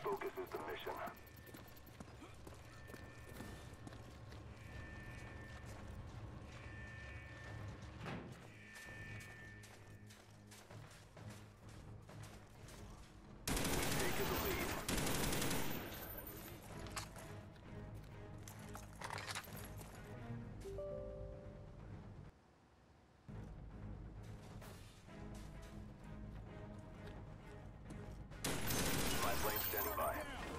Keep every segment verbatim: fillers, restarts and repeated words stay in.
focus is the mission. We've taken the lead. Spy plane standing by.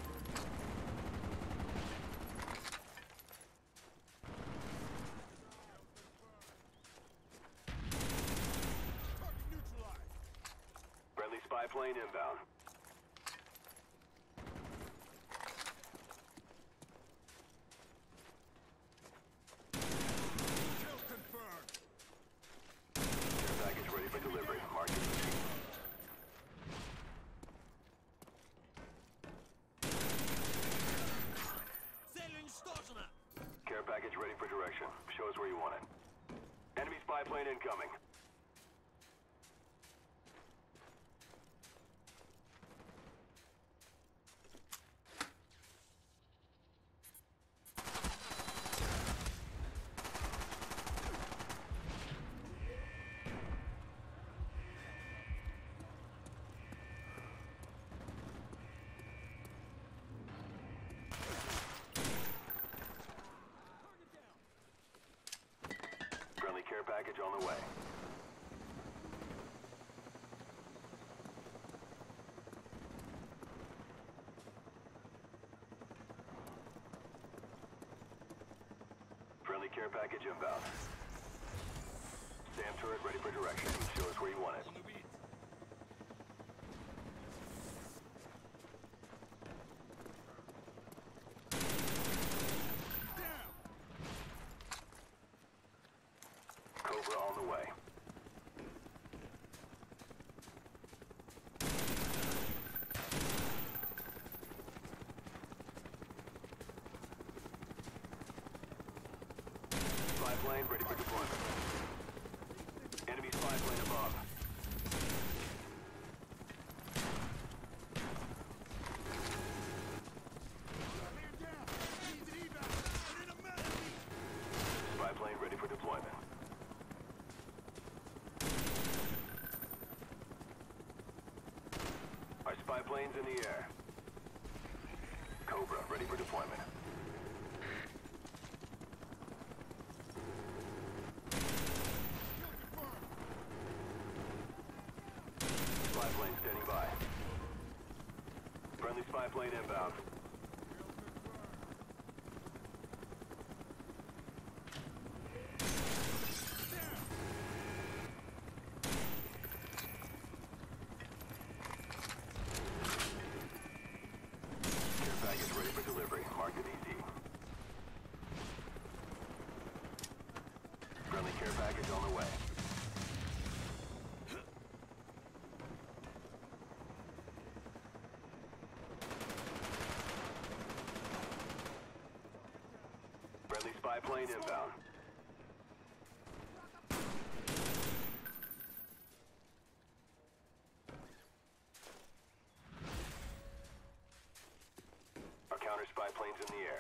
Friendly spy plane inbound. Kill confirmed. Care package ready for delivery. Mark it. Цель уничтожена. Care package ready for direction. Show us where you want it. Enemy spy plane incoming. Friendly care package on the way. Friendly care package inbound. SAM turret ready for direction. Show us where you want it. Он убит. Cobra on the way. Spy plane ready for deployment. Enemy spy plane above. Man down. Needs an evac. Put in a medic. Spy plane ready for deployment. Our spy plane's in the air. Cobra ready for deployment. Kill confirmed. Spy plane standing by. Friendly spy plane inbound. Kill confirmed. Down. Care package ready for delivery. Mark it easy. Friendly care package on the way. Friendly spy plane inbound. Our counter spy plane's in the air.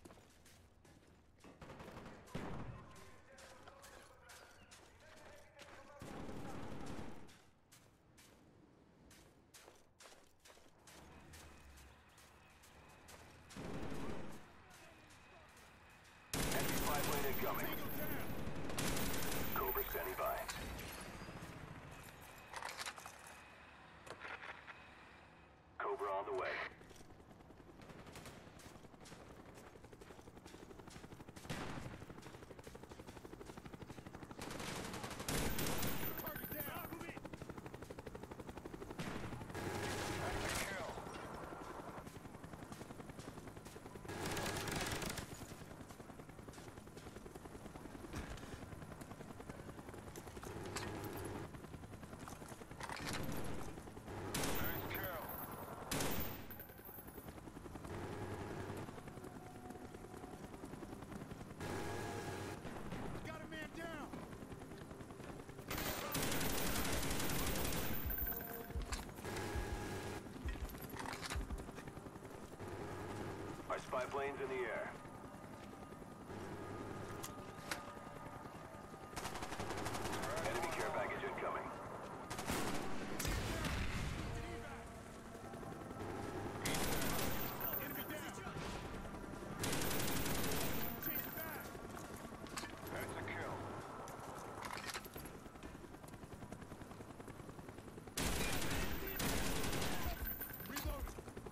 Enemy spy plane incoming. Tango down. Cobra standing by. Cobra on the way. Target down. Kill. Spy planes in the air. Enemy care package incoming. Enemy down. Chase it back. That's a kill. Reload.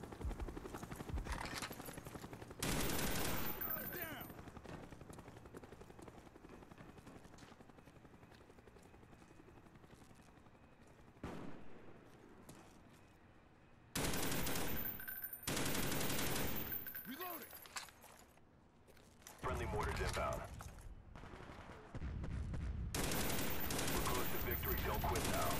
Down. Reloading. Friendly mortars inbound. We're close to victory. Don't quit now.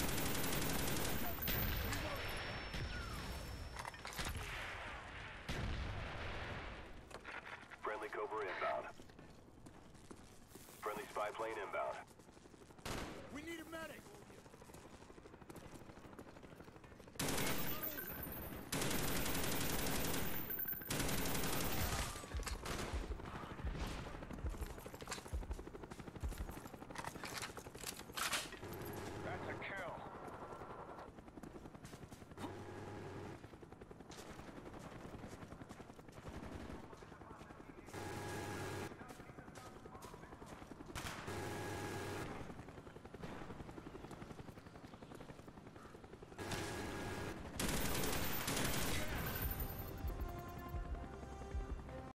Friendly Cobra inbound. Friendly spy plane inbound. We need a medic.